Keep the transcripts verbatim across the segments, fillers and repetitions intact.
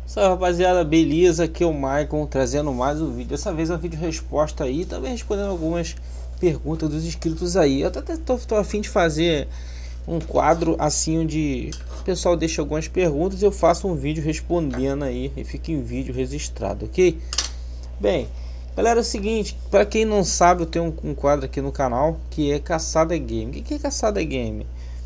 Salve rapaziada, beleza? Aqui é o Maicon trazendo mais um vídeo. Dessa vez é um vídeo resposta aí, também respondendo algumas perguntas dos inscritos aí. Eu até tô, tô a fim de fazer um quadro assim onde o pessoal deixa algumas perguntas e eu faço um vídeo respondendo aí e fica em vídeo registrado, ok? Bem, galera, é o seguinte, para quem não sabe, eu tenho um, um quadro aqui no canal que é Caçada Game. O que, que é Caçada Game?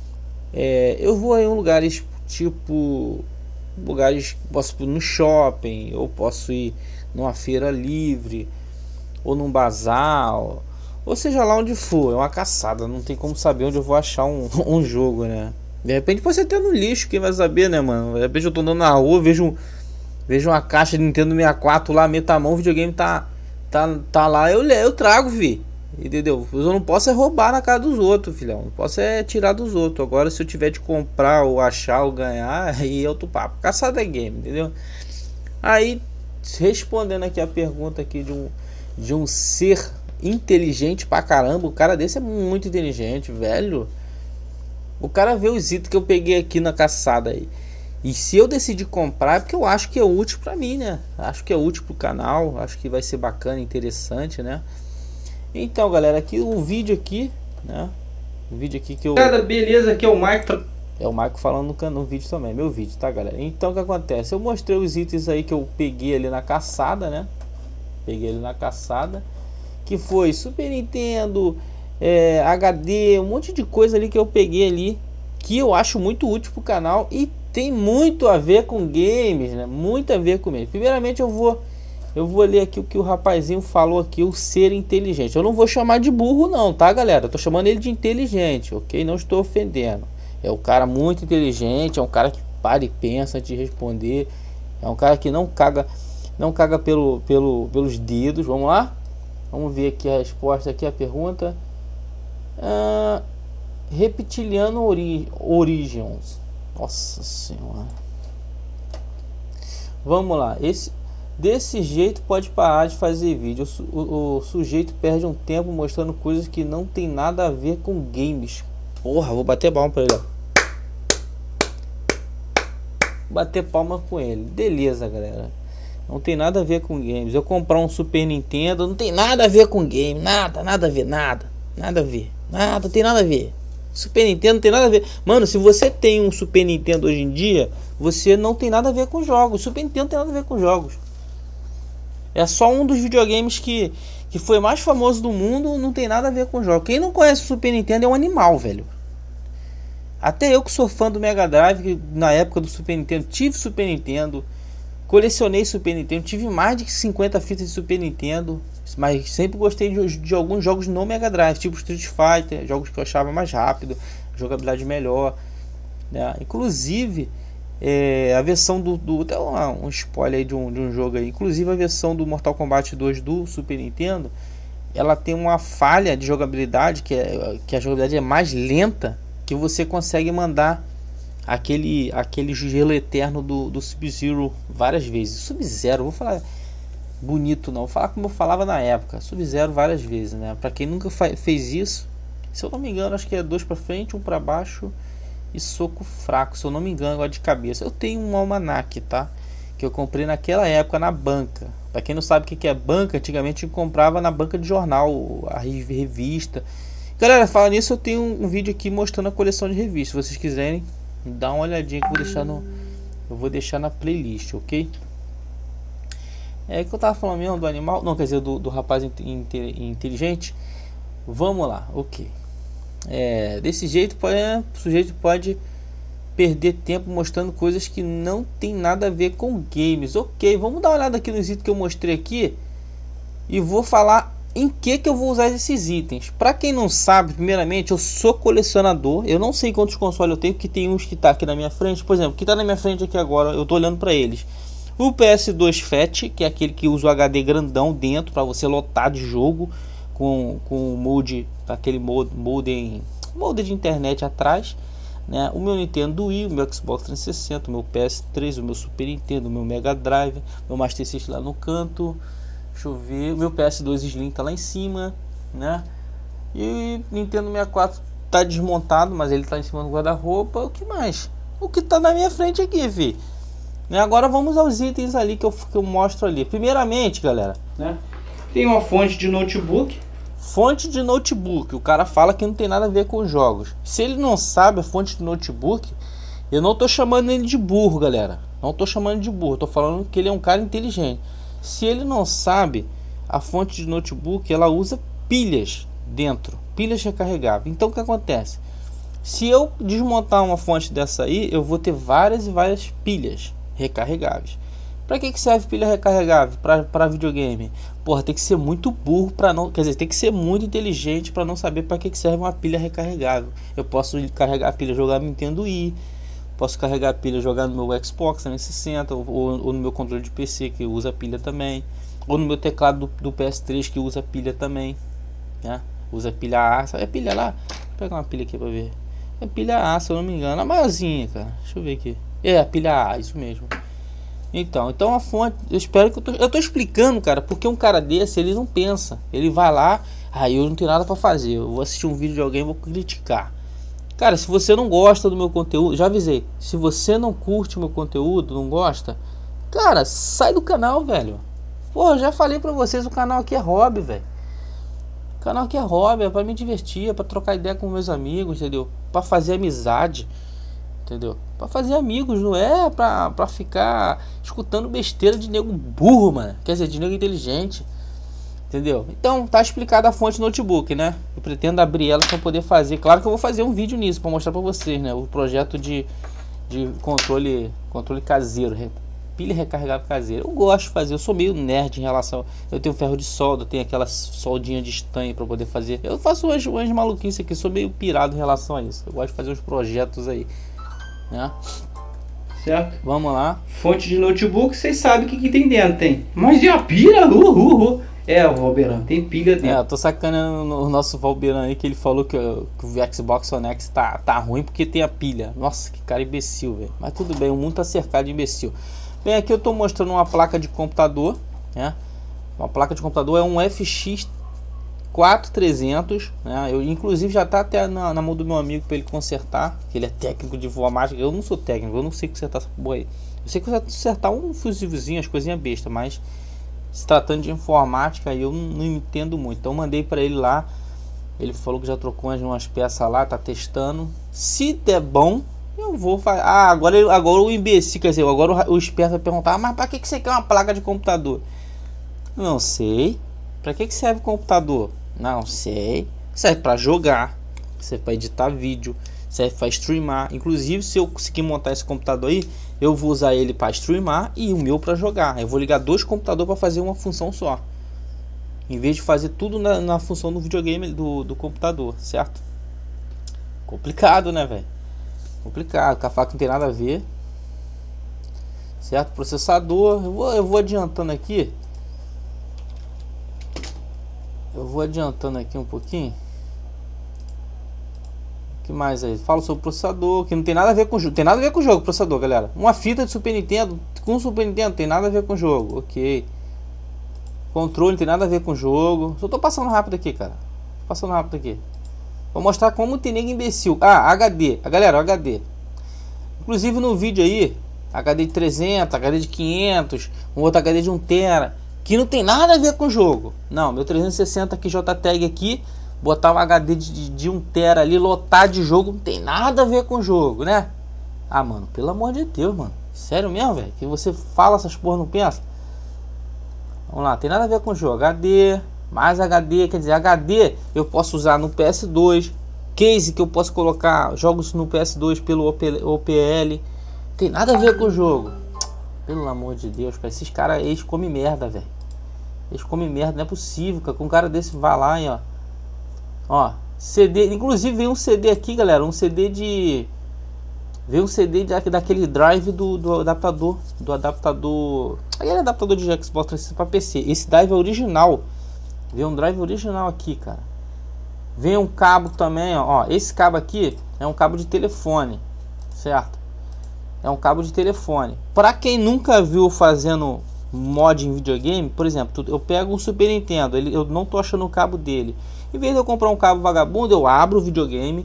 É, eu vou em lugares tipo lugares, posso ir no shopping, ou posso ir numa feira livre, ou num bazar, ou, ou seja lá onde for. É uma caçada, não tem como saber onde eu vou achar um, um jogo, né? De repente pode ser até no lixo, quem vai saber, né, mano? De repente eu tô andando na rua, vejo, vejo uma caixa de Nintendo sessenta e quatro lá, meto a mão, o videogame tá, tá, tá lá, eu, eu trago, vi. Entendeu? Eu não posso é roubar na casa dos outros, filhão. Não posso é tirar dos outros. Agora, se eu tiver de comprar, ou achar, ou ganhar, aí é outro papo. Caçada é game, entendeu? Aí, respondendo aqui a pergunta aqui de um, de um ser inteligente pra caramba. O cara desse é muito inteligente, velho. O cara vê os itens que eu peguei aqui na caçada aí. E se eu decidir comprar, é porque eu acho que é útil pra mim, né? Acho que é útil pro canal. Acho que vai ser bacana, interessante, né? Então, galera, aqui o vídeo aqui, né? O vídeo aqui que eu... Cara, beleza, aqui é o Mike. É o Mike falando no, can... no vídeo também, meu vídeo, tá, galera? Então, o que acontece? Eu mostrei os itens aí que eu peguei ali na caçada, né? Peguei ali na caçada. Que foi Super Nintendo, é, H D, um monte de coisa ali que eu peguei ali. Que eu acho muito útil pro canal e tem muito a ver com games, né? Muito a ver com games. Primeiramente eu vou... Eu vou ler aqui o que o rapazinho falou aqui, o ser inteligente. Eu não vou chamar de burro não, tá, galera? Eu tô chamando ele de inteligente, ok? Não estou ofendendo. É um cara muito inteligente, é um cara que para e pensa antes de responder. É um cara que não caga, não caga pelo, pelo, pelos dedos. Vamos lá? Vamos ver aqui a resposta, aqui a pergunta. Ah, Reptiliano ori Origins. Nossa senhora. Vamos lá. Esse... Desse jeito pode parar de fazer vídeo. O, o, o sujeito perde um tempo mostrando coisas que não tem nada a ver com games. Porra, vou bater palma pra ele, ó. Bater palma com ele. Beleza, galera. Não tem nada a ver com games. Eu comprar um Super Nintendo não tem nada a ver com game. Nada, nada a ver, nada. Nada a ver. Nada, tem nada a ver. Super Nintendo não tem nada a ver. Mano, se você tem um Super Nintendo hoje em dia, você não tem nada a ver com jogos. Super Nintendo não tem nada a ver com jogos. É só um dos videogames que, que foi mais famoso do mundo, não tem nada a ver com jogo. Quem não conhece o Super Nintendo é um animal, velho. Até eu que sou fã do Mega Drive, que na época do Super Nintendo tive Super Nintendo, colecionei Super Nintendo, tive mais de cinquenta fitas de Super Nintendo, mas sempre gostei de, de alguns jogos no Mega Drive, tipo Street Fighter, jogos que eu achava mais rápido, jogabilidade melhor, né? Inclusive... É, a versão do, do até um, um spoiler aí de um, de um jogo aí, inclusive a versão do Mortal Kombat dois do Super Nintendo, ela tem uma falha de jogabilidade, que, é, que a jogabilidade é mais lenta, que você consegue mandar aquele, aquele gelo eterno do, do Sub-Zero várias vezes. Sub-Zero, vou falar bonito não, vou falar como eu falava na época, Sub-Zero várias vezes, né? Para quem nunca fez isso, se eu não me engano, acho que é dois para frente, um para baixo e soco fraco, se eu não me engano, agora de cabeça. Eu tenho um almanaque, tá? Que eu comprei naquela época na banca. Para quem não sabe o que é banca, antigamente eu comprava na banca de jornal, a revista. Galera, fala nisso, eu tenho um vídeo aqui mostrando a coleção de revistas. Se vocês quiserem, dá uma olhadinha que eu vou deixar no, eu vou deixar na playlist, ok? É que eu tava falando mesmo do animal, não, quer dizer, do, do rapaz inteligente. Vamos lá, ok. É, desse jeito pode, o sujeito pode perder tempo mostrando coisas que não tem nada a ver com games. Ok, vamos dar uma olhada aqui nos itens que eu mostrei aqui e vou falar em que que eu vou usar esses itens. Para quem não sabe, primeiramente, eu sou colecionador. Eu não sei quantos consoles eu tenho, porque tem uns que tá aqui na minha frente. Por exemplo, que tá na minha frente aqui agora, eu tô olhando para eles. O P S dois Fat, que é aquele que usa o H D grandão dentro para você lotar de jogo. Com, com o molde, aquele molde, molde, molde de internet atrás, né? O meu Nintendo Wii, o meu Xbox trezentos e sessenta, o meu P S três, o meu Super Nintendo, o meu Mega Drive, meu Master System lá no canto, deixa eu ver, o meu P S dois Slim tá lá em cima, né? E o Nintendo sessenta e quatro tá desmontado, mas ele tá em cima do guarda-roupa. O que mais? O que tá na minha frente aqui, vi? Né? Agora vamos aos itens ali que eu, que eu mostro ali. Primeiramente, galera, né? Tem uma fonte de notebook. Fonte de notebook. O cara fala que não tem nada a ver com os jogos. Se ele não sabe a fonte de notebook, eu não tô chamando ele de burro, galera. Não tô chamando de burro. Tô falando que ele é um cara inteligente. Se ele não sabe a fonte de notebook, ela usa pilhas dentro, pilhas recarregáveis. Então o que acontece? Se eu desmontar uma fonte dessa aí, eu vou ter várias e várias pilhas recarregáveis. Para que que serve pilha recarregável para videogame? Porra, tem que ser muito burro para não, quer dizer, tem que ser muito inteligente para não saber para que que serve uma pilha recarregável. Eu posso carregar a pilha, jogar no Nintendo Wii, posso carregar a pilha, jogar no meu Xbox trezentos e sessenta, ou, ou no meu controle de P C que usa pilha também, ou no meu teclado do, do P S três que usa pilha também, né? Usa pilha A, sabe a pilha lá? Vou pegar uma pilha aqui para ver. É pilha A, se eu não me engano, a maiorzinha, cara. Deixa eu ver aqui. É, a pilha A, isso mesmo. Então, então a fonte, eu espero que eu tô, eu tô explicando, cara, porque um cara desse, ele não pensa. Ele vai lá, aí ah, eu não tenho nada para fazer. Eu vou assistir um vídeo de alguém e vou criticar. Cara, se você não gosta do meu conteúdo, já avisei. Se você não curte o meu conteúdo, não gosta, cara, sai do canal, velho. Pô, já falei pra vocês, o canal aqui é hobby, velho. O canal aqui é hobby, é pra me divertir, é pra trocar ideia com meus amigos, entendeu? Pra fazer amizade, entendeu? Pra fazer amigos, não é pra, pra ficar escutando besteira de nego burro, mano. Quer dizer, de nego inteligente, entendeu? Então, tá explicada a fonte notebook, né? Eu pretendo abrir ela pra poder fazer. Claro que eu vou fazer um vídeo nisso, pra mostrar pra vocês, né? O projeto de, de controle, controle caseiro, pilha recarregável caseira. Eu gosto de fazer, eu sou meio nerd em relação. Eu tenho ferro de solda, tenho aquela soldinha de estanho para poder fazer. Eu faço umas, umas maluquices aqui, sou meio pirado em relação a isso. Eu gosto de fazer uns projetos aí, né? Certo? Vamos lá. Fonte de notebook, vocês sabem o que, que tem dentro, tem. Mas e a pilha? Uh, uh, uh. É, o Valberan, tem pilha dentro. É, eu tô sacaneando o nosso Valberan aí, que ele falou que, que o Xbox One X tá, tá ruim porque tem a pilha. Nossa, que cara imbecil, velho. Mas tudo bem, o mundo tá cercado de imbecil. Bem, aqui eu estou mostrando uma placa de computador, né? Uma placa de computador é um F X quatro trezentos, né? Eu inclusive já está até na, na mão do meu amigo para ele consertar, que ele é técnico de informática. Eu não sou técnico, eu não sei consertar essa porra aí. Eu sei consertar um fusívelzinho, as coisinhas bestas, mas se tratando de informática eu não, não entendo muito. Então eu mandei para ele lá, ele falou que já trocou umas, umas peças lá, tá testando. Se der bom, eu vou fazer. Ah, agora, agora o imbecil, quer dizer, agora o, o esperto vai perguntar: ah, mas para que, que você quer uma placa de computador? Não sei. Para que, que serve o computador? Não sei. Serve para jogar, serve para editar vídeo, serve para streamar. Inclusive, se eu conseguir montar esse computador aí, eu vou usar ele para streamar e o meu para jogar. Eu vou ligar dois computadores para fazer uma função só, em vez de fazer tudo na, na função do videogame do, do computador, certo? Complicado, né, velho? Complicado, com a faca não tem nada a ver, certo? Processador, eu vou, eu vou adiantando aqui, eu vou adiantando aqui um pouquinho. O que mais aí? Falo sobre o processador, que não tem nada a ver com o jogo, tem nada a ver com o jogo, processador, galera. Uma fita de Super Nintendo com Super Nintendo tem nada a ver com o jogo, ok. Controle não tem nada a ver com o jogo. Só tô passando rápido aqui, cara. Passando rápido aqui. Vou mostrar como tem nego imbecil. Ah, H D. A galera, o H D. Inclusive no vídeo aí, H D de trezentos, H D de quinhentos, um outro H D de um tera, que não tem nada a ver com o jogo. Não, meu trezentos e sessenta aqui, J TAG aqui, botar um H D de, de um tera ali, lotar de jogo, não tem nada a ver com o jogo, né? Ah, mano, pelo amor de Deus, mano. Sério mesmo, velho? Que você fala essas porra, não pensa? Vamos lá, tem nada a ver com o jogo. H D... mais H D, quer dizer, H D eu posso usar no P S dois, case que eu posso colocar jogos no P S dois pelo O P L, tem nada a ver com o jogo. Pelo amor de Deus, cara, esses caras, eles comem merda, velho. Eles comem merda, não é possível, cara, com um cara desse vai lá e ó, ó, C D, inclusive veio um C D aqui, galera, um C D de, veio um C D de, daquele drive do, do adaptador, do adaptador, aquele adaptador de Xbox trezentos e sessenta para P C, esse drive é original. Vem um drive original aqui, cara. Vem um cabo também, ó. ó. Esse cabo aqui é um cabo de telefone, certo? É um cabo de telefone. Para quem nunca viu fazendo mod em videogame, por exemplo, eu pego um Super Nintendo, ele, eu não tô achando o cabo dele. Em vez de eu comprar um cabo vagabundo, eu abro o videogame,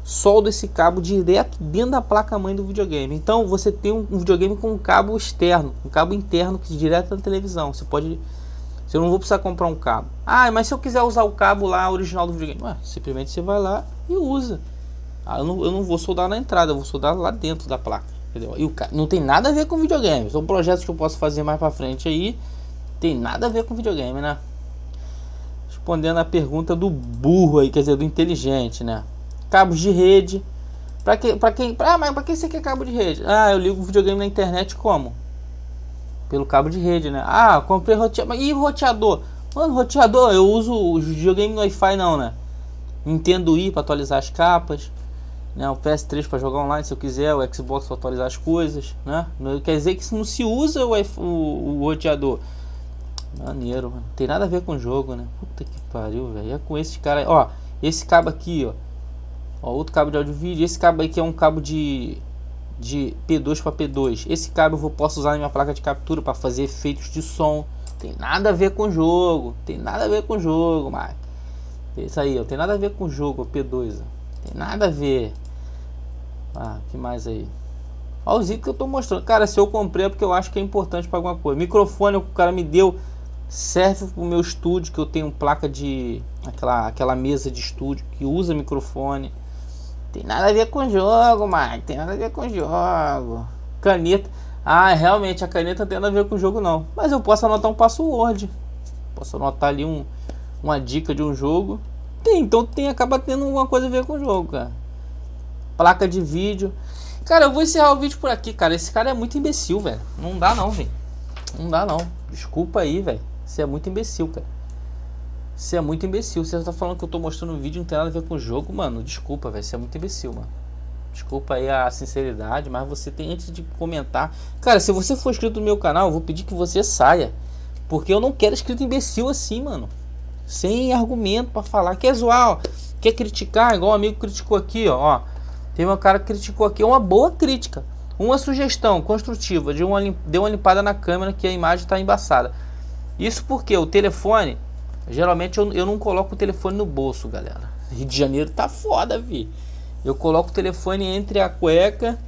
soldo esse cabo direto dentro da placa-mãe do videogame. Então você tem um videogame com um cabo externo, um cabo interno que é direto da televisão. Você pode, você não vou precisar comprar um cabo. Ah, mas se eu quiser usar o cabo lá original do videogame, ué, simplesmente você vai lá e usa. Ah, eu não, eu não vou soldar na entrada, eu vou soldar lá dentro da placa, entendeu? E o cara não tem nada a ver com videogame. São projetos que eu posso fazer mais para frente aí. Tem nada a ver com videogame, né? Respondendo a pergunta do burro aí, quer dizer, do inteligente, né? Cabos de rede. Pra que, pra quem, ah, mas pra que você quer cabo de rede? Ah, eu ligo o videogame na internet como? Pelo cabo de rede, né? Ah, comprei roteador. E roteador? Mano, roteador, eu uso o videogame no Wi-Fi não, né? Nintendo Wii para atualizar as capas, né? O P S três para jogar online se eu quiser, o Xbox para atualizar as coisas, né? Não quer dizer que não se usa o, o, o roteador. Maneiro, mano. Tem nada a ver com o jogo, né? Puta que pariu, velho. É com esse cara aí. Ó, esse cabo aqui, ó. Ó, outro cabo de áudio e vídeo. Esse cabo aqui é um cabo de, de P dois para P dois. Esse cabo eu vou, posso usar na minha placa de captura para fazer efeitos de som. Tem nada a ver com o jogo. Tem nada a ver com o jogo, mas isso aí, ó. Tem nada a ver com o jogo, P dois. Ó. Tem nada a ver. Ah, que mais aí? Olha os itens que eu tô mostrando. Cara, se eu comprei é porque eu acho que é importante para alguma coisa. Microfone, o cara me deu. Serve pro meu estúdio, que eu tenho placa de aquela, aquela mesa de estúdio que usa microfone. Tem nada a ver com jogo, Mike. Tem nada a ver com jogo. Caneta. Ah, realmente a caneta não tem nada a ver com jogo não. Mas eu posso anotar um password. Posso anotar ali um, uma dica de um jogo. Tem, então tem, acaba tendo alguma coisa a ver com o jogo, cara. Placa de vídeo. Cara, eu vou encerrar o vídeo por aqui, cara. Esse cara é muito imbecil, velho. Não dá não, velho. Não dá não. Desculpa aí, velho. Você é muito imbecil, cara. Você é muito imbecil. Você tá falando que eu tô mostrando um vídeo e não tem nada a ver com o jogo, mano. Desculpa, velho. Você é muito imbecil, mano. Desculpa aí a sinceridade, mas você tem, antes de comentar. Cara, se você for inscrito no meu canal, eu vou pedir que você saia. Porque eu não quero inscrito imbecil assim, mano. Sem argumento pra falar. Quer zoar, ó. Quer criticar, igual o amigo criticou aqui, ó. ó. Tem um cara que criticou aqui. Uma boa crítica. Uma sugestão construtiva. De uma, deu uma limpada na câmera que a imagem tá embaçada. Isso porque o telefone, geralmente eu, eu não coloco o telefone no bolso, galera. Rio de Janeiro tá foda, vi. Eu coloco o telefone entre a cueca,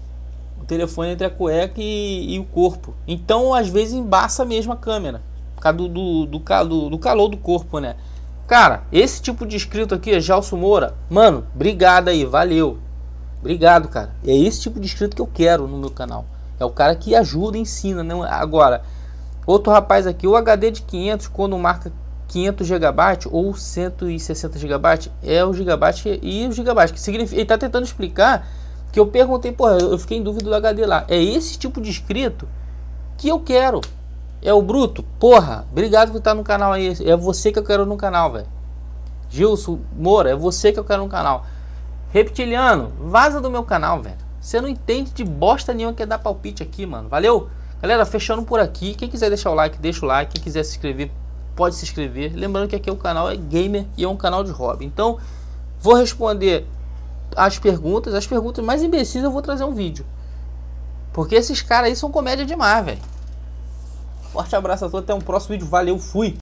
o telefone entre a cueca e, e o corpo. Então, às vezes embaça mesmo a câmera, por causa do, do, do, do, do calor do corpo, né? Cara, esse tipo de inscrito aqui, Gelson Moura, mano, obrigado aí, valeu. Obrigado, cara. É esse tipo de inscrito que eu quero no meu canal. É o cara que ajuda, ensina, né? Agora, outro rapaz aqui, o H D de quinhentos, quando marca quinhentos gigabytes ou cento e sessenta gigabytes, é o gigabyte e o gigabyte, que significa, ele tá tentando explicar, que eu perguntei, porra, eu fiquei em dúvida do H D lá. É esse tipo de inscrito que eu quero. É o bruto? Porra, obrigado por estar no canal aí. É você que eu quero no canal, velho. Gilson Moura, é você que eu quero no canal. Reptiliano, vaza do meu canal, velho. Você não entende de bosta nenhuma que é dar palpite aqui, mano. Valeu? Galera, fechando por aqui. Quem quiser deixar o like, deixa o like. Quem quiser se inscrever, pode se inscrever. Lembrando que aqui o canal é gamer e é um canal de hobby. Então, vou responder as perguntas. As perguntas mais imbecis eu vou trazer um vídeo. Porque esses caras aí são comédia demais, velho. Forte abraço a todos. Até um próximo vídeo. Valeu, fui!